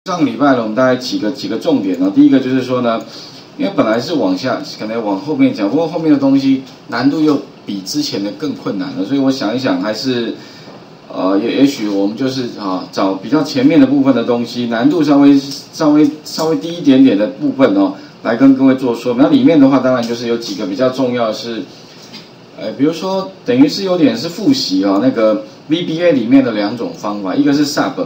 上个礼拜呢，我们大概几个重点呢。第一个就是说呢，因为本来是往下，可能往后面讲，不过后面的东西难度又比之前的更困难了，所以我想一想，还是也许我们就是找比较前面的部分的东西，难度稍微低一点点的部分哦，来跟各位做说明。那里面的话，当然就是有几个比较重要的是，比如说等于是有点是复习那个 VBA 里面的两种方法，一个是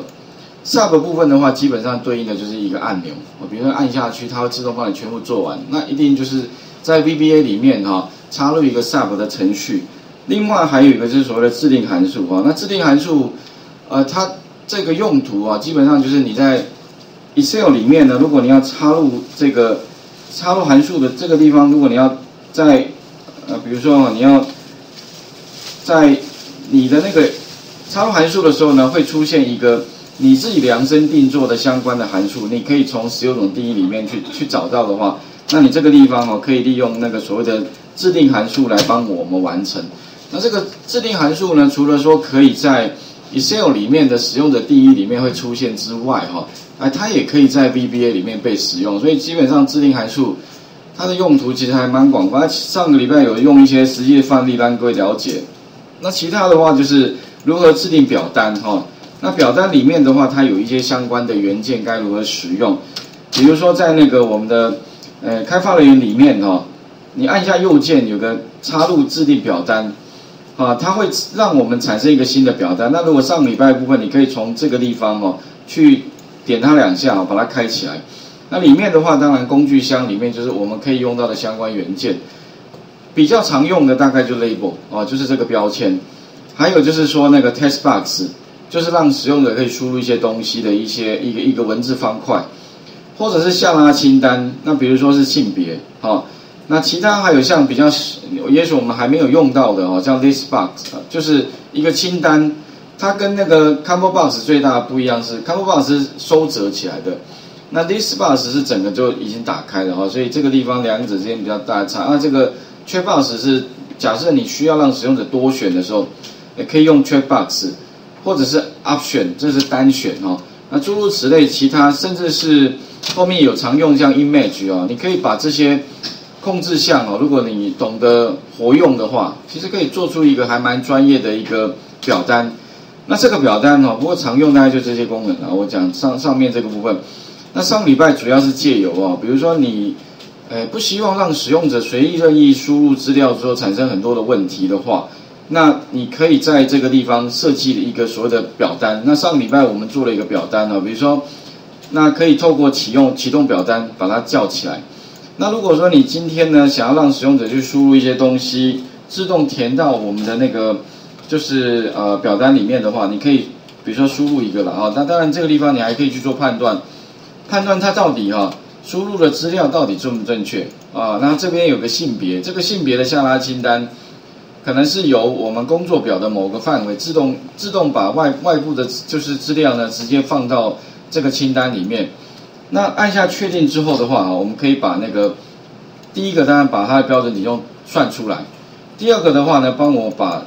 Sub 部分的话，基本上对应的就是一个按钮，比如说按下去，它会自动帮你全部做完。那一定就是在 VBA 里面插入一个 Sub 的程序。另外还有一个就是所谓的制定函数那制定函数，它这个用途基本上就是你在 Excel 里面呢，如果你要插入函数的这个地方，如果你要在比如说你要在你的那个插入函数的时候呢，会出现一个你自己量身定做的相关的函数，你可以从使用者定义里面去找到的话，那你这个地方可以利用那个所谓的制定函数来帮我们完成。那这个制定函数呢，除了说可以在 Excel 里面的使用者定义里面会出现之外它也可以在 VBA 里面被使用。所以基本上制定函数它的用途其实还蛮广泛。上个礼拜有用一些实际的范例让各位了解。那其他的话就是如何制定表单那表单里面的话，它有一些相关的元件该如何使用。比如说在那个我们的开发人员里面你按下右键有个插入制定表单它会让我们产生一个新的表单。那如果上个礼拜的部分，你可以从这个地方去点它2下把它开起来。那里面的话，当然工具箱里面就是我们可以用到的相关元件。比较常用的大概就 label 就是这个标签，还有就是说那个 text box。就是让使用者可以输入一些东西的一个文字方块，或者是下拉清单。那比如说是性别那其他还有像比较也许我们还没有用到的像 list box 就是一个清单。它跟那个 combo box 最大的不一样是 combo box 是收折起来的，那 list box 是整个就已经打开了所以这个地方两者之间比较大的差。那这个 check box 是假设你需要让使用者多选的时候，也可以用 check box。或者是 option， 这是单选那诸如此类，其他甚至是后面有常用像 image 你可以把这些控制项如果你懂得活用的话，其实可以做出一个还蛮专业的一个表单。那这个表单不过常用大概就这些功能我讲上面这个部分。那上礼拜主要是借由比如说你不希望让使用者随意任意输入资料之后产生很多的问题的话，那你可以在这个地方设计一个所谓的表单。那上礼拜我们做了一个表单比如说，那可以透过启动表单把它叫起来。那如果说你今天呢想要让使用者去输入一些东西，自动填到我们的那个就是表单里面的话，你可以比如说输入一个了那当然这个地方你还可以去做判断它到底输入的资料到底正不正确那这边有个性别，这个性别的下拉清单。可能是由我们工作表的某个范围自动把外部的就是资料呢直接放到这个清单里面。那按下确定之后的话我们可以把那个第一个当然把它的标准体重算出来，第二个的话呢帮我把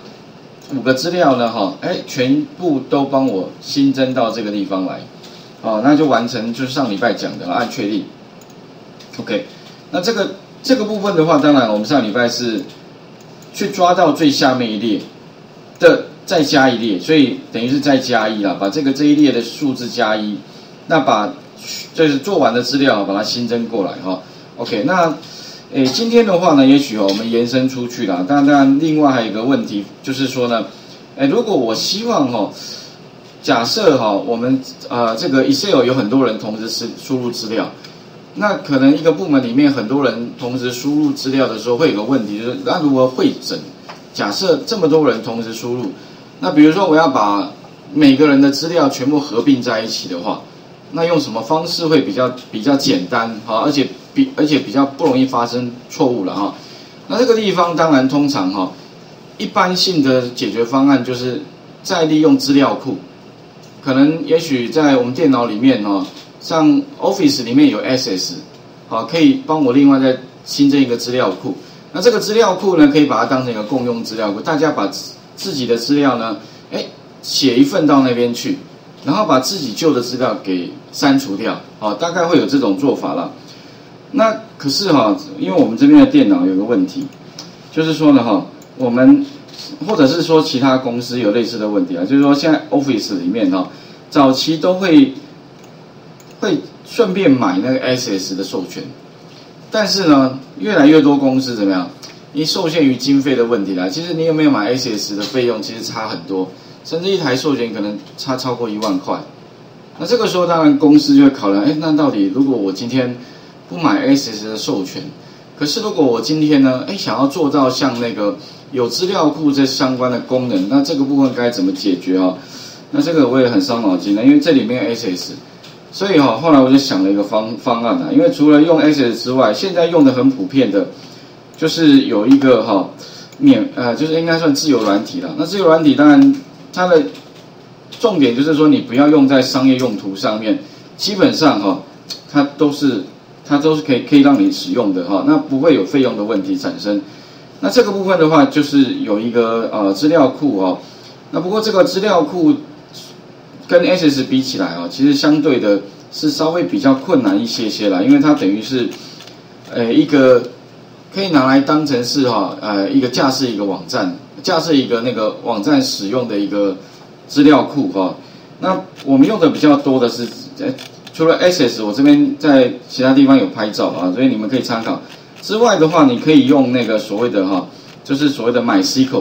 5个资料呢全部都帮我新增到这个地方来那就完成就是上礼拜讲的了，按确定。OK， 那这个部分的话，当然我们上礼拜是去抓到最下面一列的再加一列，所以等于是再加1啦，把这一列的数字加1，那把就是做完的资料把它新增过来OK， 那今天的话呢，也许我们延伸出去啦。当然另外还有一个问题就是说呢，如果我希望假设我们这个 Excel 有很多人同时输入资料。那可能一个部门里面很多人同时输入资料的时候，会有个问题，就是那如何汇整？假设这么多人同时输入，那比如说我要把每个人的资料全部合并在一起的话，那用什么方式会比较简单而且比较不容易发生错误了那这个地方当然通常一般性的解决方案就是再利用资料库，可能也许在我们电脑里面像 Office 里面有 Access， 可以帮我另外再新增一个资料库。那这个资料库呢，可以把它当成一个共用资料库，大家把自己的资料呢，写一份到那边去。 然后把自己旧的资料给删除掉，大概会有这种做法啦。那可是因为我们这边的电脑有个问题，就是说呢我们或者是说其他公司有类似的问题啊，就是说现在 Office 里面早期都会顺便买那个 Access 的授权，但是呢，越来越多公司怎么样？因受限于经费的问题啦，其实你有没有买 Access 的费用其实差很多，甚至一台授权可能差超过1万块。那这个时候当然公司就会考量，那到底如果我今天不买 Access 的授权，可是如果我今天呢，想要做到像那个有资料库这相关的功能，那这个部分该怎么解决那这个我也很伤脑筋的，因为这里面有 Access， 所以后来我就想了一个方案因为除了用 Access 之外，现在用的很普遍的，就是有一个就是应该算自由软体啦。那自由软体当然它的重点就是说你不要用在商业用途上面，基本上它都是可以让你使用的那不会有费用的问题产生。那这个部分的话，就是有一个资料库那不过这个资料库跟 Access 比起来其实相对的是稍微比较困难一些啦，因为它等于是一个可以拿来当成是一个架设一个网站，架设一个那个网站使用的一个资料库那我们用的比较多的是除了 Access 我这边在其他地方有拍照所以你们可以参考之外的话，你可以用那个所谓的就是所谓的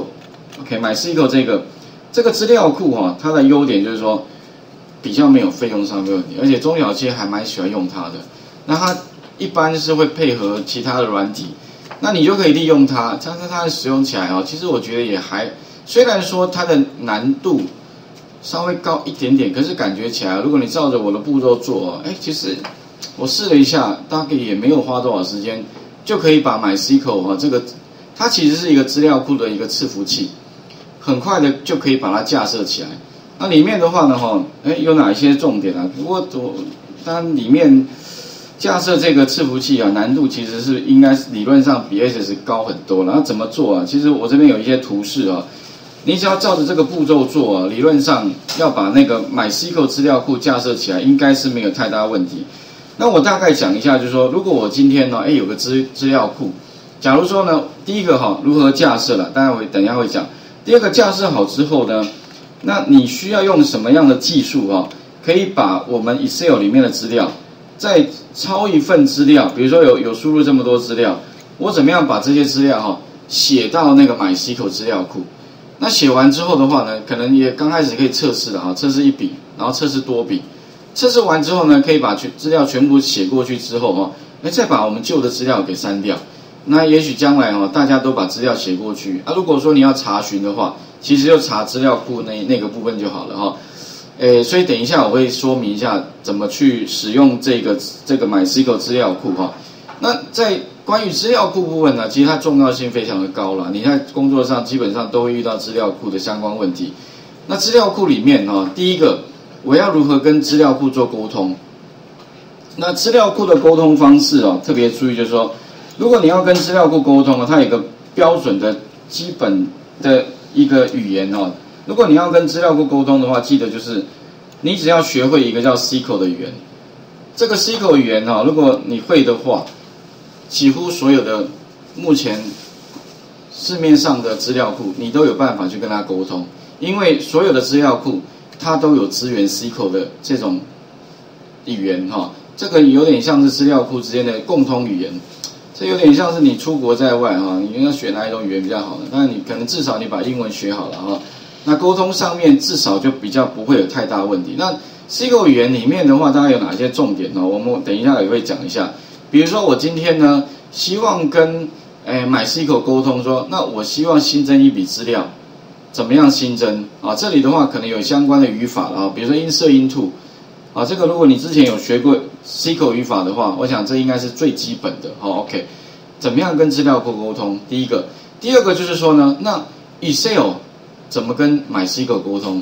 MySQL，MySQL 这个资料库它的优点就是说比较没有费用上的问题，而且中小企业还蛮喜欢用它的。那它一般是会配合其他的软体，那你就可以利用它，加上它使用起来其实我觉得也还，虽然说它的难度稍微高一点点，可是感觉起来，如果你照着我的步骤做其实我试了一下，大概也没有花多少时间，就可以把 MySQL 这个，它其实是一个资料库的一个伺服器，很快的就可以把它架设起来。那里面的话呢有哪一些重点不过它里面架设这个伺服器难度其实是应该理论上比 Access 高很多了。那怎么做其实我这边有一些图示你只要照着这个步骤做理论上要把那个 MySQL 资料库架设起来，应该是没有太大问题。那我大概讲一下，就是说，如果我今天有个资料库，假如说呢，第一个如何架设了，当然等一下会讲。第二个架设好之后呢，那你需要用什么样的技术可以把我们 Excel 里面的资料再抄一份资料，比如说有输入这么多资料，我怎么样把这些资料写到那个 MySQL 资料库？那写完之后的话呢，可能也刚开始可以测试了测试一笔，然后测试多笔。测试完之后呢，可以把资料全部写过去之后再把我们旧的资料给删掉。那也许将来大家都把资料写过去如果说你要查询的话，其实就查资料库那个部分就好了所以等一下我会说明一下怎么去使用这个 MySQL 资料库那在关于资料库部分呢，其实它重要性非常的高了。你在工作上基本上都会遇到资料库的相关问题。那资料库里面第一个我要如何跟资料库做沟通？那资料库的沟通方式特别注意，就是说，如果你要跟资料库沟通它有一个标准的基本的一个语言如果你要跟资料库沟通的话，记得就是你只要学会一个叫 SQL 的语言。这个 SQL 语言如果你会的话，几乎所有的目前市面上的资料库，你都有办法去跟它沟通，因为所有的资料库它都有支援 SQL 的这种语言这个有点像是资料库之间的共通语言。这有点像是你出国在外你要学哪一种语言比较好呢？当然你可能至少你把英文学好了那沟通上面至少就比较不会有太大问题。那 SQL 语言里面的话，大概有哪些重点我们等一下也会讲一下。比如说我今天呢，希望跟MySQL 沟通说，那我希望新增一笔资料，怎么样新增这里的话可能有相关的语法了比如说 insert into 这个如果你之前有学过 SQL 语法的话，我想这应该是最基本的OK， 怎么样跟资料库沟通？第一个，第二个就是说呢，那 Excel 怎么跟 MySQL 沟通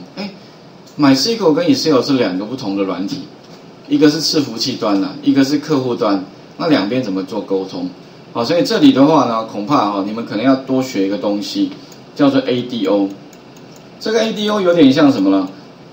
？MySQL 跟 Excel 是两个不同的软体，一个是伺服器端一个是客户端，那两边怎么做沟通？所以这里的话呢，恐怕你们可能要多学一个东西，叫做 ADO。这个 ADO 有点像什么呢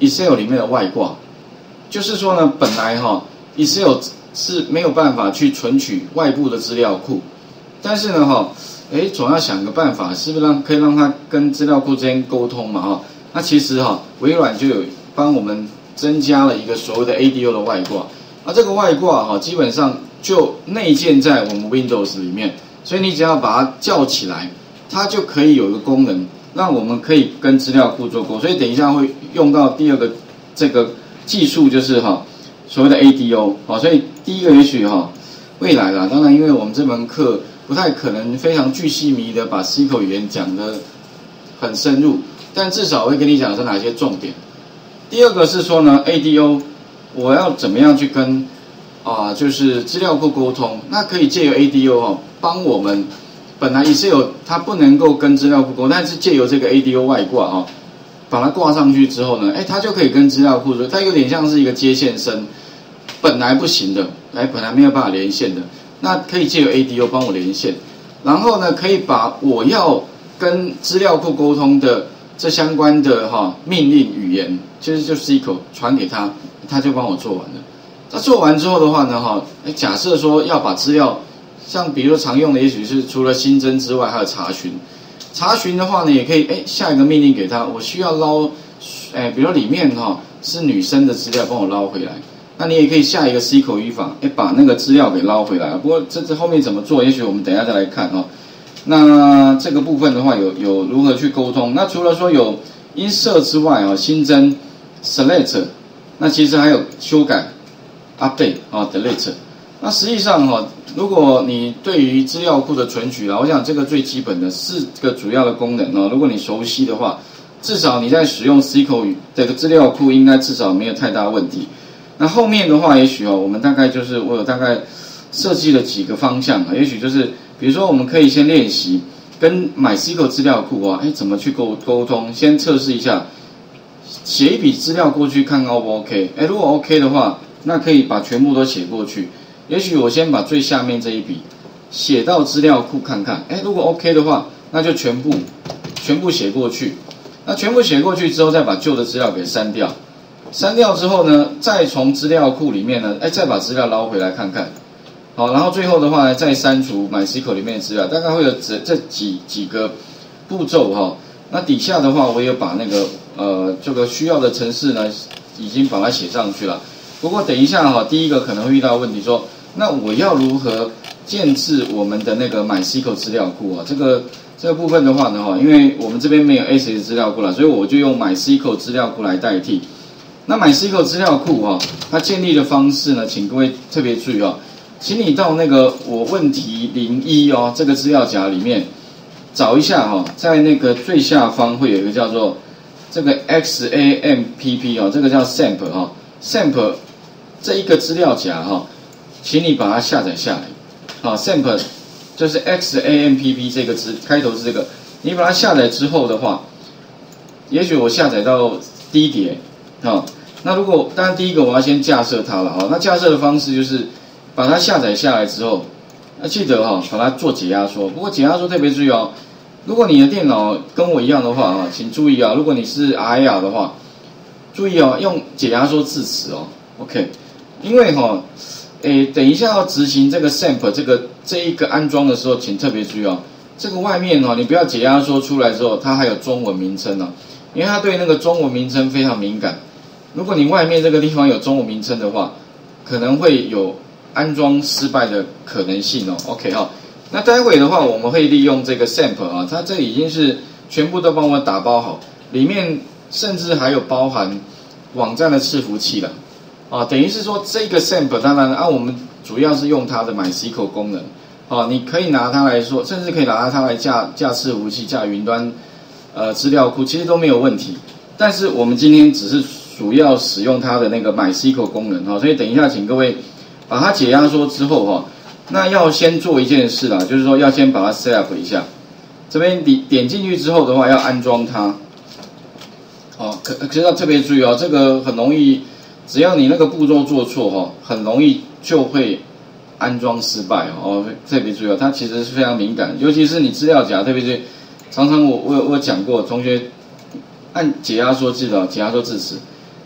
Excel 里面的外挂，就是说呢，本来Excel 是没有办法去存取外部的资料库，但是呢总要想个办法，是不是可以让它跟资料库之间沟通嘛那其实微软就有帮我们增加了一个所谓的 ADO 的外挂，这个外挂基本上就内建在我们 Windows 里面，所以你只要把它叫起来，它就可以有一个功能，让我们可以跟资料库做沟通。所以等一下会用到第二个这个技术，就是所谓的 ADO 所以第一个也许未来啦，当然因为我们这门课不太可能非常巨细靡的把 SQL 语言讲得很深入，但至少我会跟你讲是哪些重点。第二个是说呢 ADO 我要怎么样去跟就是资料库沟通，那可以借由 ADO 帮我们，本来Excel它不能够跟资料库沟通，但是借由这个 ADO 外挂把它挂上去之后呢，它就可以跟资料库说，它有点像是一个接线生，本来不行的，本来没有办法连线的，那可以借由 ADO 帮我连线，然后呢，可以把我要跟资料库沟通的这相关的命令语言，就 SQL 传给他，他就帮我做完了。那做完之后的话呢，假设说要把资料，像比如说常用的，也许是除了新增之外，还有查询。查询的话呢，也可以下一个命令给他，我需要捞，比如说里面是女生的资料，帮我捞回来。那你也可以下一个 SQL 语法，把那个资料给捞回来。不过这后面怎么做，也许我们等一下再来看那这个部分的话，有如何去沟通？那除了说有 insert 之外新增 select， 那其实还有修改 update delete。那实际上如果你对于资料库的存取我想这个最基本的4个主要的功能如果你熟悉的话，至少你在使用 SQL 这个资料库应该至少没有太大问题。那后面的话，也许我们大概就是我有大概设计了几个方向也许就是比如说我们可以先练习跟 MySQL 资料库怎么去沟通，先测试一下，写一笔资料过去看 O 不 OK？ 如果 OK 的话，那可以把全部都写过去。也许我先把最下面这一笔写到资料库看看，如果 OK 的话，那就全部写过去。那全部写过去之后，再把旧的资料给删掉。删掉之后呢，再从资料库里面呢，再把资料捞回来看看。好，然后最后的话呢，再删除 MySQL 里面的资料，大概会有这几个步骤那底下的话，我也把那个这个需要的程式呢，已经把它写上去了。不过等一下第一个可能会遇到问题说，那我要如何建置我们的那个 MySQL 资料库这个部分的话呢因为我们这边没有 Access 资料库了，所以我就用 MySQL 资料库来代替。那 MySQL 资料库它建立的方式呢，请各位特别注意请你到那个我问题01这个资料夹里面找一下在那个最下方会有一个叫做这个 XAMPP 这个叫 SAMP这一个资料夹请你把它下载下来SAMP 就是 XAMPP 这个开头是这个，你把它下载之后的话，也许我下载到第一叠那如果当然第一个我要先架设它了那架设的方式就是把它下载下来之后，记得把它做解压缩。不过解压缩特别注意如果你的电脑跟我一样的话请注意如果你是 RIR 的话，注意用解压缩字词OK， 因为等一下要执行这个 SAMP 这一个安装的时候，请特别注意这个外面你不要解压缩出来之后，它还有中文名称因为它对那个中文名称非常敏感。如果你外面这个地方有中文名称的话，可能会有安装失败的可能性OK 那待会的话，我们会利用这个 SAMP 它这已经是全部都帮我打包好，里面甚至还有包含网站的伺服器了等于是说这个 SAMP 当然我们主要是用它的 MySQL 功能你可以拿它来说，甚至可以拿它来架伺服器、架云端资料库，其实都没有问题。但是我们今天只是主要使用它的那个 MySQL 功能所以等一下请各位把它解压缩之后那要先做一件事啦，就是说要先把它 set up 一下。这边点进去之后的话，要安装它可是要特别注意这个很容易，只要你那个步骤做错很容易就会安装失败特别注意它其实是非常敏感，尤其是你资料夹，特别是常常我讲过，同学按解压缩记得解压缩字词，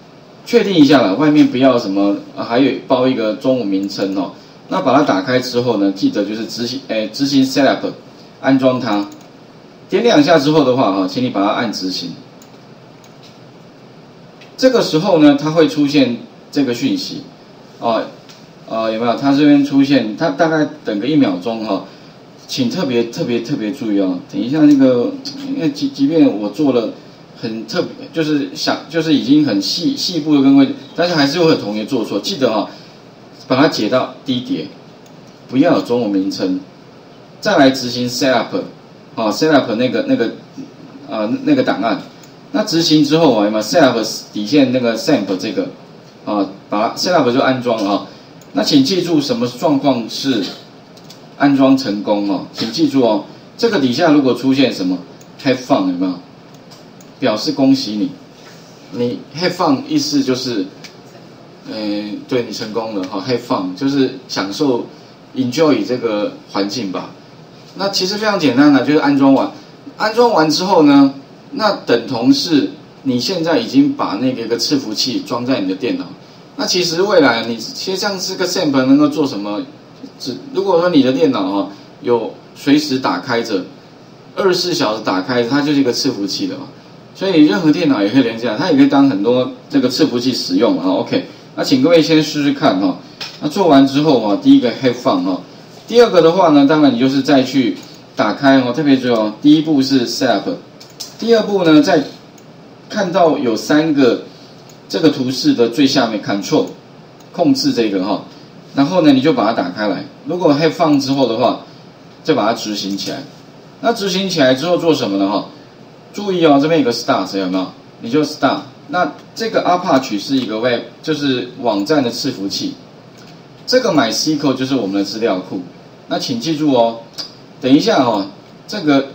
确定一下了，外面不要什么，还有包一个中文名称哦。那把它打开之后呢，记得就是执行 setup， 安装它，点2下之后的话哈，请你把它按执行。这个时候呢，它会出现这个讯息，有没有？它这边出现，它大概等个1秒钟哈，请特别注意哦。等一下那个，因为即便我做了很特别，就是已经很细部的更换，但是还是会有同学做错。记得哈，把它解到低碟，不要有中文名称，再来执行 setup，setup 那个档案。那执行之后有没有 setup 底线那个 sample 这个把 setup 就安装了那请记住什么状况是安装成功请记住这个底下如果出现什么 have fun 有没有？表示恭喜你，你 have fun 意思就是，对你成功了have fun 就是享受 enjoy 这个环境吧。那其实非常简单的，就是安装完之后呢？那等同是你现在已经把那个伺服器装在你的电脑。那其实未来你其实像是个 sample 能够做什么？如果说你的电脑有随时打开着，24小时打开，它就是一个伺服器的嘛。所以任何电脑也可以连接它也可以当很多这个伺服器使用OK， 那请各位先试试看那做完之后第一个 have fun第二个的话呢，当然你就是再去打开特别注意第一步是 setup。第二步呢，在看到有3个这个图示的最下面 Control 控制这个然后呢你就把它打开来。如果 have fun 之后的话，就把它执行起来。那执行起来之后做什么呢注意这边有个 Start 有没有？你就 Start。那这个 Apache 是一个 Web 就是网站的伺服器，这个 MySQL 就是我们的资料库。那请记住等一下这个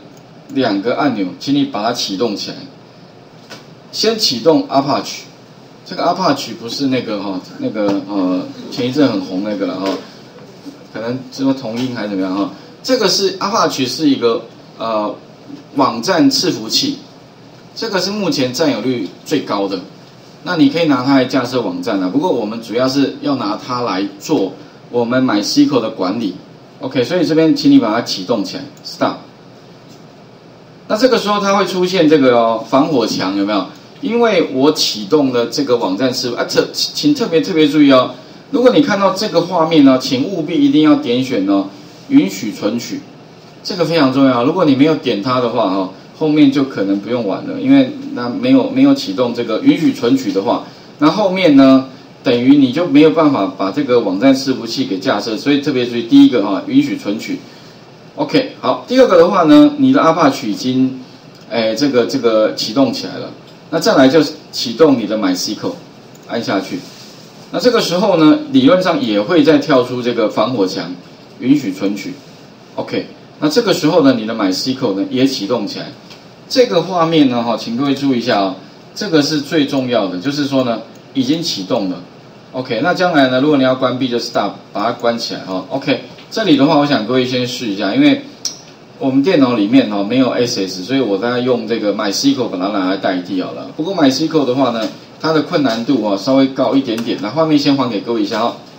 2个按钮，请你把它启动起来。先启动 Apache， 这个 Apache 不是那个前一阵很红那个了可能什么同音还是怎么样这个是 Apache 是一个网站伺服器，这个是目前占有率最高的。那你可以拿它来架设网站不过我们主要是要拿它来做我们 MySQL 的管理。OK， 所以这边请你把它启动起来 ，Start。那这个时候它会出现这个防火墙有没有？因为我启动了这个网站伺服请特别注意如果你看到这个画面请务必一定要点选允许存取，这个非常重要。如果你没有点它的话后面就可能不用玩了，因为那没有启动这个允许存取的话，那后面呢等于你就没有办法把这个网站伺服器给架设，所以特别注意第一个允许存取。OK， 好，第二个的话呢，你的 Apache 已经，这个启动起来了，那再来就启动你的 MySQL， 按下去，那这个时候呢，理论上也会再跳出这个防火墙，允许存取 ，OK， 那这个时候呢，你的 MySQL 呢也启动起来，这个画面呢请各位注意一下这个是最重要的，就是说呢已经启动了 ，OK， 那将来呢，如果你要关闭就 Stop， 把它关起来，OK。这里的话，我想各位先试一下，因为我们电脑里面没有 SS， 所以我大概用这个 MySQL 把它拿来代替好了。不过 MySQL 的话呢，它的困难度稍微高一点点。那画面先还给各位一下